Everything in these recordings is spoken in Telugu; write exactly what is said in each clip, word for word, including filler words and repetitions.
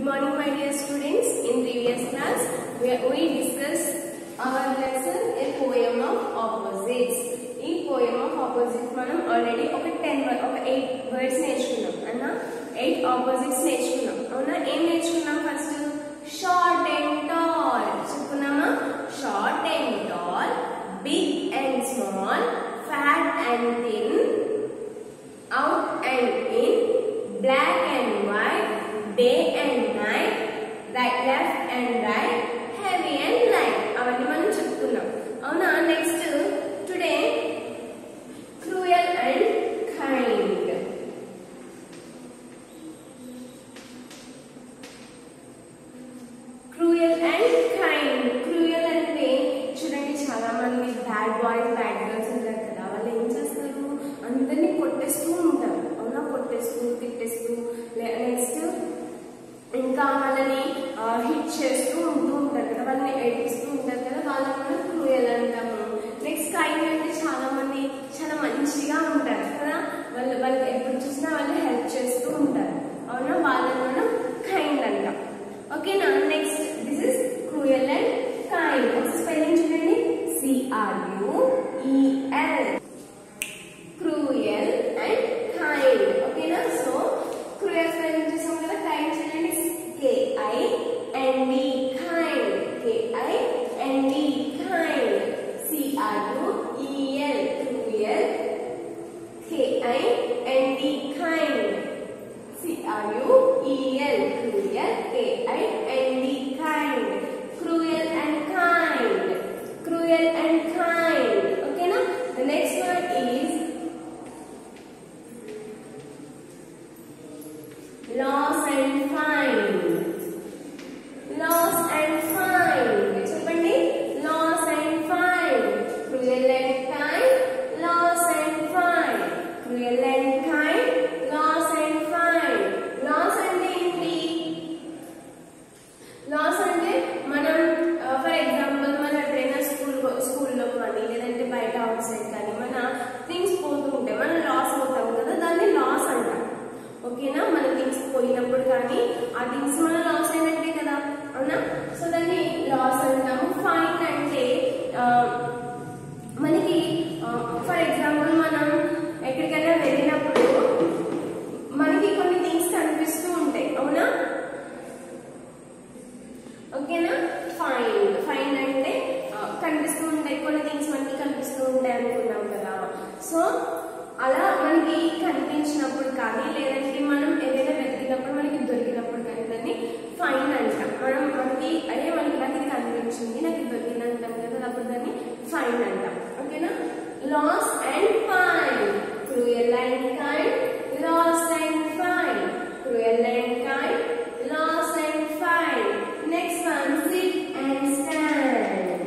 morning, my dear students. In previous class, we, we discussed our lesson a poem of opposites. ఈ poem of opposites మనం already ఒక ten ఒక eight words నేర్చుకున్నాం అన్నా eight opposites నేర్చుకున్నాం అవునా ఏం నేర్చుకున్నాం ఫస్ట్ short and tall చెప్పుకున్నామా short and tall, big and small, fat and thin, out and in, black and white, day and night, right, left and right, heavy and light. అవన్నీ మనం చెప్పుకున్నాం అవునా next today cruel and kind. cruel and kind. cruel అంటే చూడండి చాలా మంది బ్యాడ్ బాయ్స్ బ్యాడ్ గర్ల్స్ ఉంటారు కదా వాళ్ళు ఏం చేస్తారు అందరినీ కొట్టేస్తూ ఉంటారు అవునా కొట్టేస్తూ తిట్టేస్తూ నెక్స్ట్ ఇంకా వాళ్ళని హిట్ చేస్తూ ఉంటూ ఉంటారు కదా వాళ్ళని ఏడిపిస్తూ ఉంటారు కదా వాళ్ళని మనం క్రూయల్ అంటాము నెక్స్ట్ కైండ్ అంటే చాలా మంది చాలా మంచిగా ఉంటారు కదా వాళ్ళు వాళ్ళు ఎప్పుడు చూసినా వాళ్ళు హెల్ప్ చేస్తూ ఉంటారు అవునా వాళ్ళని మనం కైండ్ అంటాం ఓకేనా next this is cruel and kind ఒకసారి స్పెల్లింగ్ చూడండి సిఆర్యుఈఎల్ క్రూయల్ అండ్ కైండ్ ఓకేనా సో క్రూయల్ స్పెల్లింగ్ చూసాం కదా కైండ్ చూడండి K I N D kind K I N D kind C R U E L cruel K I N D kind C R U E L cruel K I N D kind cruel and kind cruel and kind okay na the next one is loss and find loss and find చెప్పండి loss and find cruel and kind loss and find cruel and kind loss and find loss అంటే ఏంటి లాస్ అంటే మనం ఫర్ ఎగ్జాంపుల్ మన ఎప్పుడైనా స్కూల్ స్కూల్లో కానీ లేదంటే బయట అవుట్ సైడ్ కానీ మన థింగ్స్ పోతూ ఉంటాయి మనం లాస్ అవుతాం కదా దాన్ని లాస్ అంటాం ఓకేనా మన థింగ్స్ పోయినప్పుడు కానీ ఆ థింగ్స్ మనం లాస్ అయినట్టే కదా అవునా సో దాన్ని లాస్ అంటాము ఫైన్ అంటే మనకి ఫర్ ఎగ్జాంపుల్ మనం ఎక్కడికైనా వెళ్ళినప్పుడు మనకి కొన్ని థింగ్స్ కనిపిస్తూ ఉంటాయి అవునా ఓకేనా ఫైన్ ఫైన్ అంటే కనిపిస్తూ ఉంటాయి కొన్ని థింగ్స్ మనకి కనిపిస్తూ ఉంటాయి అనుకున్నాం కదా సో అలా మనకి కనిపించినప్పుడు కానీ లేదంటే మనం ఏదైనా వెతికినప్పుడు మనకి దొరికినప్పుడు కానీ దాన్ని ఫైన్ అంటాం మనం మనకి అదే మనకి నాకు ఇది కనిపించింది నాకు ఇది దొరికింది అంటాం కదా అప్పుడు దాన్ని ఫైన్ అంటాం ఓకేనా lost and find cruel and kind lost and find cruel and kind lost and find next one sit and stand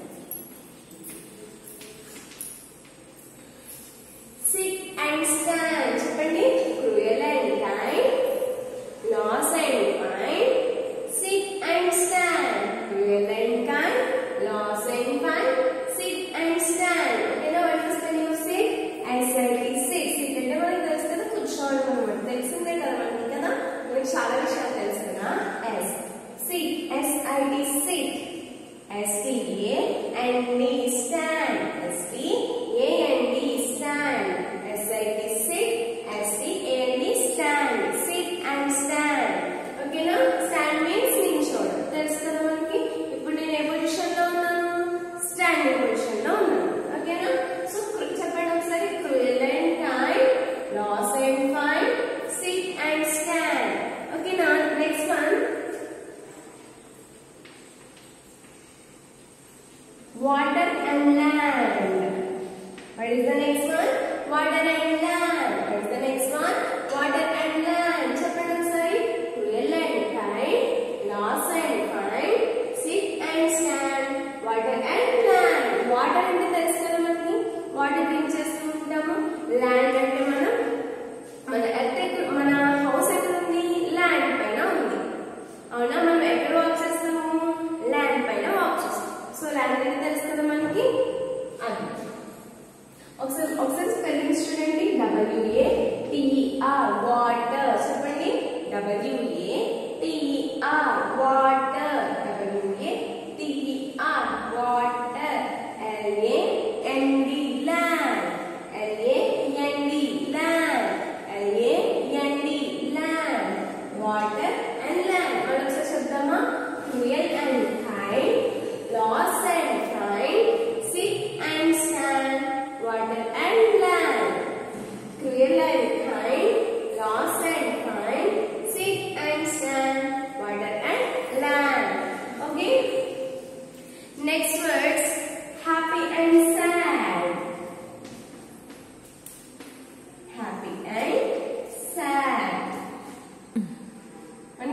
sit and stand చెప్పండి cruel and kind loss and fine sit and stand cruel and kind loss and fine sit and stand okay now what is the spelling of sit s i t sit sit అంటే మనకి తెలుసు కదా కూర్చోవడం అన్నమాట తెలిసిందే కదా మనకి కదా మనకి చాలా విషయాలు తెలుసు కదా s sit s i t sit s t a n d stand s t a n d stand s i t sit s t a n d stand sit and stand okay na stand means నిల్చోవడం తెలుసు కదా మనకి ఇప్పుడు నేను ఏ పొజిషన్ లో ఉన్నాను స్టాండింగ్ పొజిషన్ లో ఉన్నాను ఓకేనా సో చెప్పండి ఒకసారి cruel and kind loss and fine sit and stand okay now next one water and land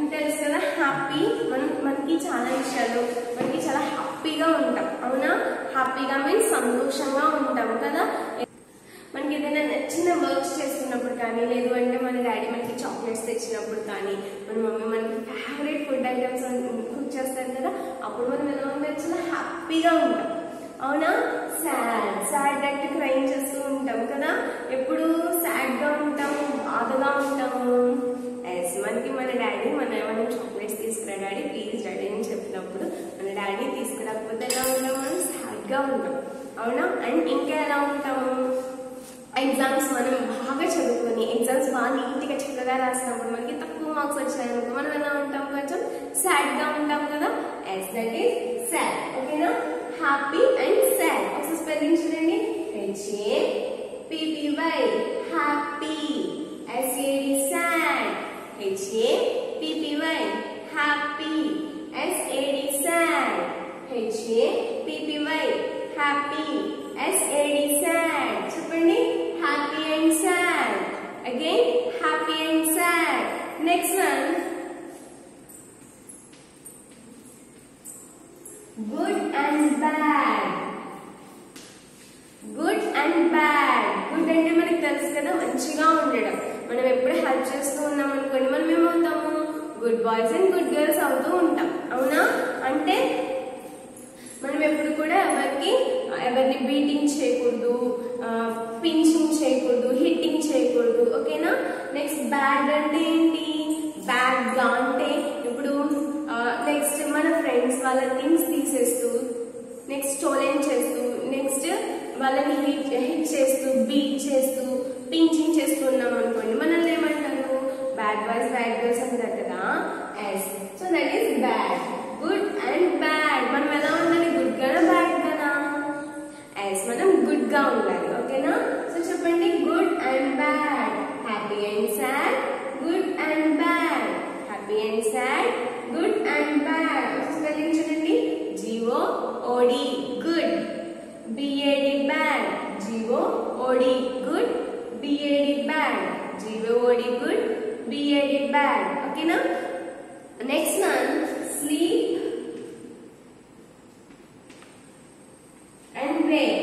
మనకి తెలుసు కదా హ్యాపీ మనం మనకి చాలా విషయాలు మనకి చాలా హ్యాపీగా ఉంటాం అవునా హ్యాపీగా మీన్స్ సంతోషంగా ఉంటాం కదా మనకి ఏదైనా నచ్చిన వర్క్స్ చేస్తున్నప్పుడు కానీ లేదు అంటే మన డాడీ మనకి చాక్లెట్స్ తెచ్చినప్పుడు కానీ మన మమ్మీ మనకి ఫేవరెట్ ఫుడ్ ఐటమ్స్ కుక్ చేస్తారు కదా అప్పుడు మనం ఎలా ఉంటాం చాలా హ్యాపీగా ఉంటాం అవునా సాడ్ సాడ్ అంటే క్రైమ్ చేస్తూ ఉంటాం కదా ఎప్పుడు సాడ్ గా ఉంటాము బాధగా ఉంటాము ఎస్ మనకి మన డాడీ మన మనం చాక్లెట్స్ తీసుకురా డాడీ ప్లీజ్ డాడీ అని చెప్పినప్పుడు మన డాడీ తీసుకురాకపోతే ఎలా ఉంటాం మనం సాడ్ గా ఉంటాం అవునా అండ్ ఇంకా ఎలా ఉంటాము ఎగ్జామ్స్ మనం బాగా చదువుకొని ఎగ్జామ్స్ బాగా నీట్గా చక్కగా రాసినప్పుడు మనకి తక్కువ మార్క్స్ వచ్చాయనుకో మనం ఎలా ఉంటాం కొంచెం సాడ్ గా ఉంటాం కదా ఎస్ దట్ ఈస్ సాడ్ ఓకేనా హ్యాపీ అండ్ సాడ్ ఒకసారి స్పెల్లింగ్ చూడండి H A P P Y happy S A D sad H A P P Y happy S A D sad H A P P Y happy S A D sad చెప్పండి happy and sad again happy and sad next one good and bad good and bad good అంటే మనకు తెలుసు కదా మంచిగా ఉండడం మనం ఎప్పుడు హెల్ప్ చేస్తూ ఉన్నాం అనుకోండి మనం ఏమవుతాము good boys and good girls అవుతూ ఉంటాం అవునా అంటే మనం ఎప్పుడు కూడా ఎవరికి ఎవరిని బీటింగ్ చేయకూడదు పించింగ్ చేయకూడదు హిట్టింగ్ చేయకూడదు ఓకేనా నెక్స్ట్ బ్యాడ్ అంటే ఏంటి బ్యాడ్ గా అంటే ఇప్పుడు నెక్స్ట్ మన ఫ్రెండ్స్ వాళ్ళ థింగ్స్ తీసేస్తూ నెక్స్ట్ స్టోలెన్ చేస్తూ నెక్స్ట్ వాళ్ళని హిట్ హిట్ చేస్తూ బీట్ చేస్తూ పించింగ్ చేస్తూ ఉన్నాం అనుకోండి మనల్ని ఏమంటారు బ్యాడ్ బాయ్స్ బ్యాడ్ గర్ల్స్ అంటారు కదా yes so that is bad good and bad మనం ఎలా ఉండాలి గుడ్ గానా బ్యాడ్ గానా ఎస్ మనం గుడ్ గా ఉండాలి ఓకేనా సో చెప్పండి good and bad happy and sad good and bad happy and sad good and bad spelling చూడండి G O O D good B A D bad G O O D good B A D bad G O O D good B A D bad ఓకేనా next one sleep and wake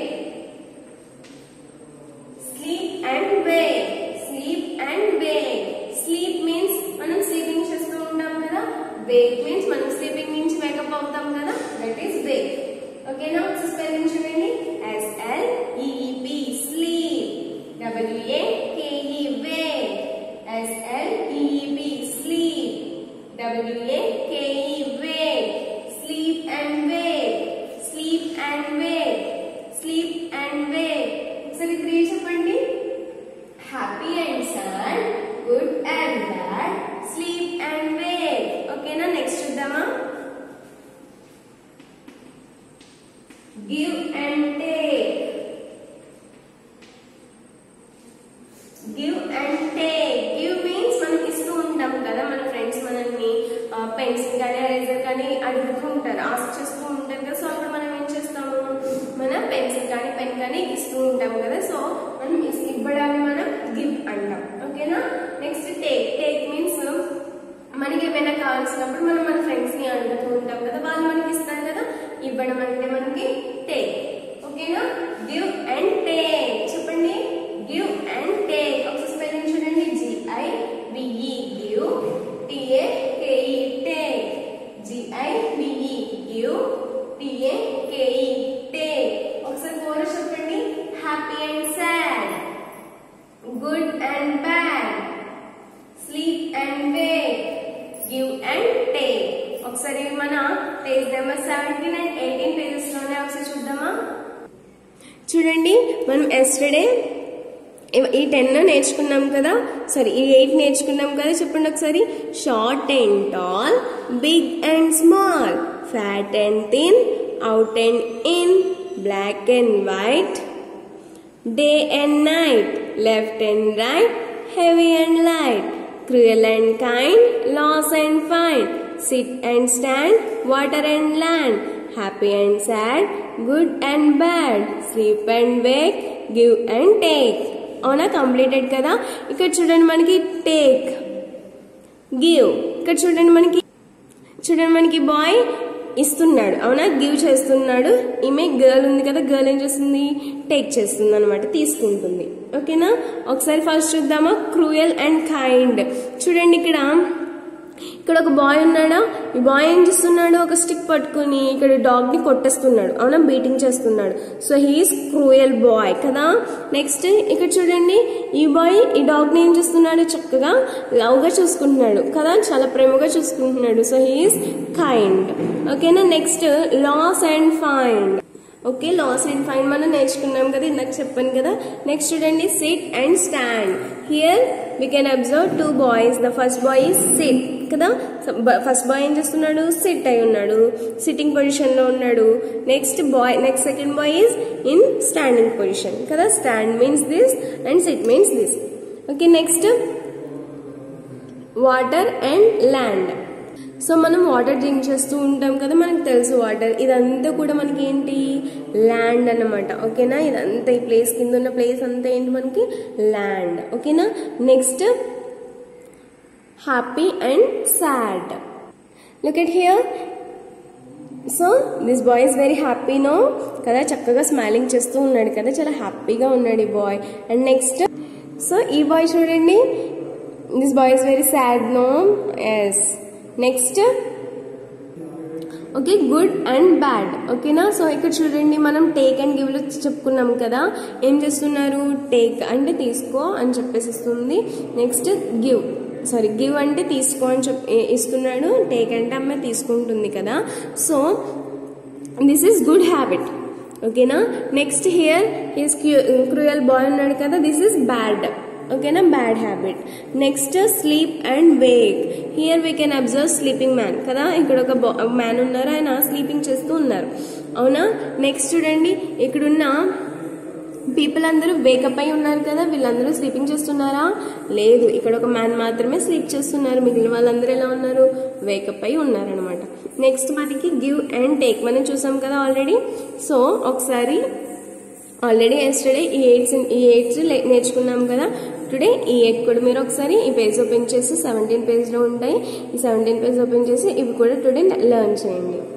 sleep and wake sleep and wake sleep means మనం స్లీపింగ్ చేస్తూ ఉంటాం కదా wake means మనం స్లీపింగ్ నుంచి వేకప్ అవుతాం కదా that is wake ఓకేనా సో స్పెల్లింగ్ చూడండి S L E E P sleep W A K E wake S L E E P sleep W A K E wake sleep and wake sleep and wake sleep and wake ఒకసారి త్రీ చెప్పండి happy and sad good and bad sleep and wake ఓకేనా నెక్స్ట్ చూద్దామా give and take give and take give means మనం ఇస్తూ ఉంటాం కదా మన ఫ్రెండ్స్ మనల్ని పెన్సిల్ కానీ ఎరేజర్ కానీ అడుగుతూ ఉంటారు ఆస్క్ చేస్తూ ఉంటారు కదా సో అప్పుడు మనం ఏం చేస్తాము మన పెన్సిల్ కానీ పెన్ కానీ ఇస్తూ ఉంటాం కదా సో మనం ఇవ్వడాన్ని మనం గివ్ అంటాం ఓకేనా నెక్స్ట్ టేక్ టేక్ మీన్స్ మనకి ఏమైనా కావాల్సినప్పుడు మనం మన ఫ్రెండ్స్ ని అడుగుతూ ఉంటాం కదా వాళ్ళు మనకి ఇస్తారు కదా ఇవ్వడం అంటే మనకి టేక్ ఓకేనా గివ్ అండ్ టేక్ చెప్పండి గివ్ అండ్ టేక్ ఒకసారి స్పెల్లింగ్ చూడండి G I V E give T A K E take G I V E give T A K E take ఒకసారి కోరస్ చెప్పండి happy and sad good and bad sleep and wake give and take ఒకసారి మన page number seventeen and eighteen pages లోనే ఒకసారి చూద్దామా చూడండి మనం ఎస్టర్డే ఈ టెన్ నేర్చుకున్నాం కదా సారీ ఈ ఎయిట్ నేర్చుకున్నాం కదా చెప్పండి ఒకసారి short and tall big and small fat and thin out and in black and white day and night left and right heavy and light, cruel and kind, loss and find, sit and stand, water and land, happy and sad, good and bad, sleep and wake, give and take. అవునా కంప్లీటెడ్ కదా. ఇక్కడ చూడండి మనకి టేక్ గివ్. ఇక్కడ చూడండి మనకి చూడండి మనకి బాయ్ ఇస్తున్నాడు అవునా, గివ్ చేస్తున్నాడు. ఈమె గర్ల్ ఉంది కదా, గర్ల్ ఏం చేస్తుంది, టేక్ చేస్తుంది అనమాట, తీసుకుంటుంది. ఓకేనా, ఒకసారి ఫస్ట్ చూద్దామా క్రూయల్ అండ్ కైండ్. చూడండి ఇక్కడ ఇక్కడ ఒక బాయ్ ఉన్నాడా, ఈ బాయ్ ఏం చేస్తున్నాడు, ఒక స్టిక్ పట్టుకుని ఇక్కడ డాగ్ ని కొట్టేస్తున్నాడు అవునా, బీటింగ్ చేస్తున్నాడు. సో హీఈస్ క్రూయల్ బాయ్ కదా. నెక్స్ట్ ఇక్కడ చూడండి ఈ బాయ్ ఈ డాగ్ ని ఏం చేస్తున్నాడు, చక్కగా లవ్ గా చూసుకుంటున్నాడు కదా, చాలా ప్రేమగా చూసుకుంటున్నాడు. So he is kind. ఓకేనా, next lost and find. Okay, lost and find మనం నేర్చుకున్నాం కదా, ఇందాక చెప్పాను కదా. నెక్స్ట్ చూడండి sit and stand. Here we can observe two boys. The first boy is sit కదా, ఫస్ట్ బాయ్ ఏం చేస్తున్నాడు, సిట్ అయి ఉన్నాడు, సిట్టింగ్ పొజిషన్ లో ఉన్నాడు. Next boy next second boy is in standing position కదా, stand means this and sit means this. Okay, next water and land. So మనం వాటర్ డ్రింక్ చేస్తూ ఉంటాం కదా, మనకు తెలుసు వాటర్, ఇదంతా కూడా మనకి ఏంటి, ల్యాండ్ అన్నమాట. ఓకేనా, ఇదంతా ఈ ప్లేస్ కింద ఉన్న ప్లేస్ అంతా ఏంటి మనకి ల్యాండ్. ఓకేనా, next happy and sad. Look at here. So this boy is very happy no కదా, చక్కగా స్మైలింగ్ చేస్తూ ఉన్నాడు కదా, చాలా హ్యాపీగా ఉన్నాడు ఈ బాయ్. అండ్ నెక్స్ట్ సో ఈ బాయ్ చూడండి, this boy is very sad no. Yes, next okay good and bad. ఓకేనా, సో ఇక్కడ చూడండి మనం టేక్ అండ్ గివ్ లో చెప్పుకున్నాం కదా, ఏం చేస్తున్నారు, టేక్ అంటే తీసుకో అని చెప్పేసి ఇస్తుంది. నెక్స్ట్ గివ్ సారీ గివ్ అంటే తీసుకో అని చెప్ ఇస్తున్నాడు, టేక్ అంటే అమ్మాయి తీసుకుంటుంది కదా. So this is good habit. ఓకేనా, next here he's cruel boy ఉన్నాడు కదా, దిస్ ఈస్ బ్యాడ్. ఓకేనా, bad habit. Next sleep and wake. Here we can observe sleeping man కదా, ఇక్కడ ఒక మ్యాన్ ఉన్నారు, ఆయన స్లీపింగ్ చేస్తూ ఉన్నారు అవునా. నెక్స్ట్ చూడండి ఇక్కడున్న పీపుల్ అందరూ వేకప్ అయి ఉన్నారు కదా, వీళ్ళందరూ స్లీపింగ్ చేస్తున్నారా, లేదు, ఇక్కడ ఒక మ్యాన్ మాత్రమే స్లీప్ చేస్తున్నారు, మిగిలిన వాళ్ళందరూ ఎలా ఉన్నారు, వేకప్ అయి ఉన్నారనమాట. నెక్స్ట్ మనకి గివ్ అండ్ టేక్ మనం చూసాం కదా ఆల్రెడీ. సో ఒకసారి ఆల్రెడీ ఎస్టర్డే ఈ ఎయిట్స్ ఈ ఎయిట్స్ నేర్చుకున్నాం కదా, టుడే ఈ ఎయిట్ కూడా మీరు ఒకసారి ఈ పేజ్ ఓపెన్ చేసి సెవెంటీన్ పేజ్లో ఉంటాయి, ఈ సెవెంటీన్ పేజ్ ఓపెన్ చేసి ఇవి కూడా టుడే లెర్న్ చేయండి.